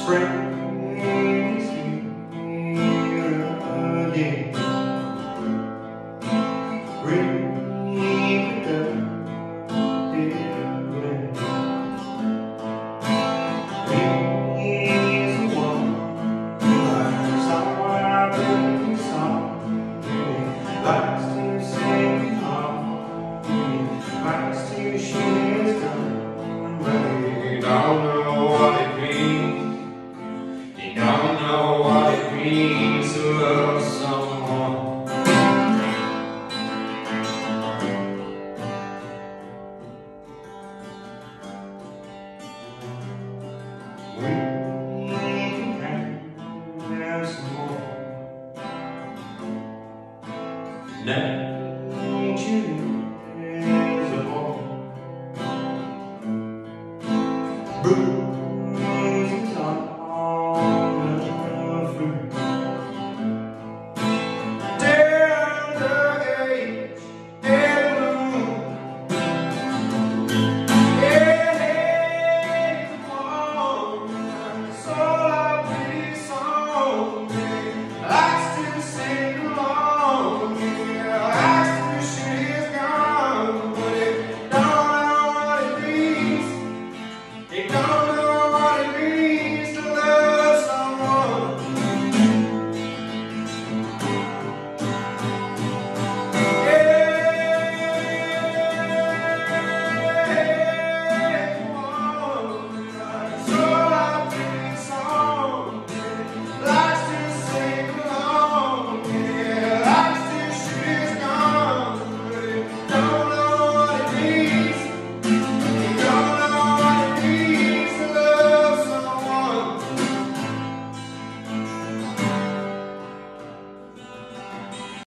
Spring is here again. Reap the dividend. He's the one who likes our baby song. He likes to sing along. He likes to share his drum. But he don't know what it means. He don't know what it means to love someone. We can have some more. Nature is a ball.